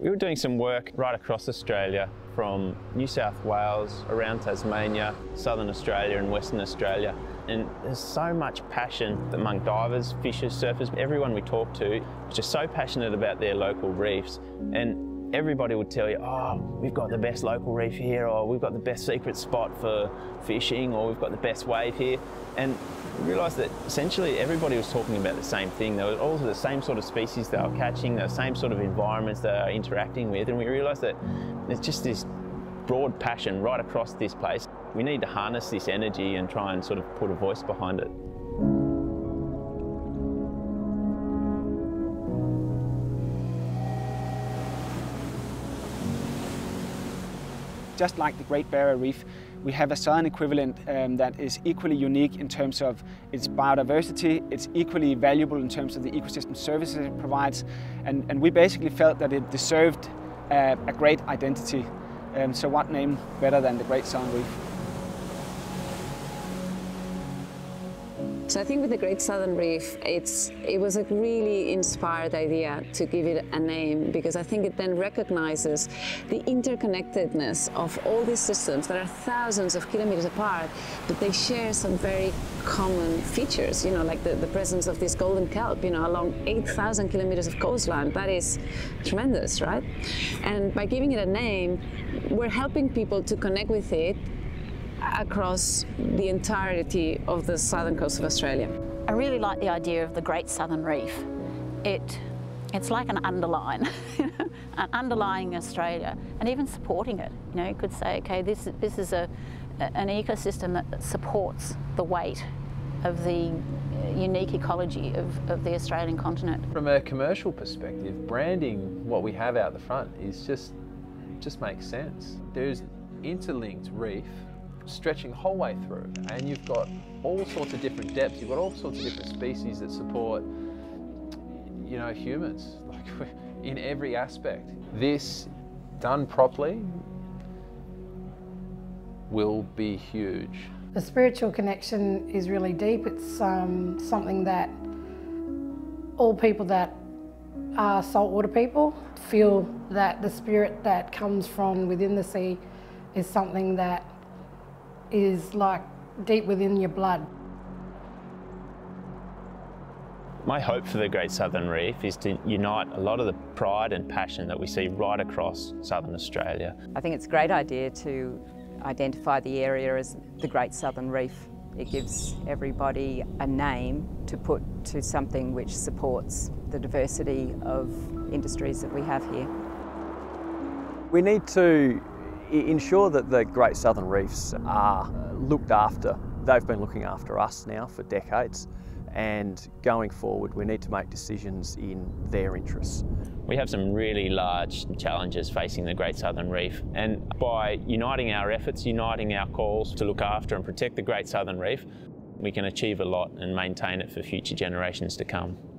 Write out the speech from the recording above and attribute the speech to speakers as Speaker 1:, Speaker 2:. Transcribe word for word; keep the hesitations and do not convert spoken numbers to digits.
Speaker 1: We were doing some work right across Australia, from New South Wales, around Tasmania, Southern Australia and Western Australia. And there's so much passion among divers, fishers, surfers, everyone we talk to is just so passionate about their local reefs. And everybody would tell you, oh, we've got the best local reef here, or we've got the best secret spot for fishing, or we've got the best wave here. And we realised that essentially everybody was talking about the same thing. They were all the same sort of species they were catching, the same sort of environments they are interacting with, and we realised that there's just this broad passion right across this place. We need to harness this energy and try and sort of put a voice behind it.
Speaker 2: Just like the Great Barrier Reef, we have a southern equivalent um, that is equally unique in terms of its biodiversity. It's equally valuable in terms of the ecosystem services it provides, and, and we basically felt that it deserved uh, a great identity. Um, so what name better than the Great Southern Reef?
Speaker 3: So I think with the Great Southern Reef, it's, it was a really inspired idea to give it a name, because I think it then recognizes the interconnectedness of all these systems that are thousands of kilometers apart, but they share some very common features, you know, like the, the presence of this golden kelp, you know, along eight thousand kilometers of coastline. That is tremendous, right? And by giving it a name, we're helping people to connect with it across the entirety of the southern coast of Australia.
Speaker 4: I really like the idea of the Great Southern Reef. It, it's like an underline, an underlining Australia, and even supporting it. You know, you could say, okay, this, this is a, an ecosystem that, that supports the weight of the unique ecology of, of the Australian continent.
Speaker 5: From a commercial perspective, branding what we have out the front is just, just makes sense. There's interlinked reef stretching the whole way through, and you've got all sorts of different depths, you've got all sorts of different species that support, you know, humans, like in every aspect. This, done properly, will be huge.
Speaker 6: The spiritual connection is really deep. It's um, something that all people that are saltwater people feel, that the spirit that comes from within the sea is something that is like deep within your blood.
Speaker 1: My hope for the Great Southern Reef is to unite a lot of the pride and passion that we see right across southern Australia.
Speaker 7: I think it's a great idea to identify the area as the Great Southern Reef. It gives everybody a name to put to something which supports the diversity of industries that we have here.
Speaker 8: We need to ensure that the Great Southern Reefs are looked after. They've been looking after us now for decades, and going forward we need to make decisions in their interests.
Speaker 1: We have some really large challenges facing the Great Southern Reef, and by uniting our efforts, uniting our calls to look after and protect the Great Southern Reef, we can achieve a lot and maintain it for future generations to come.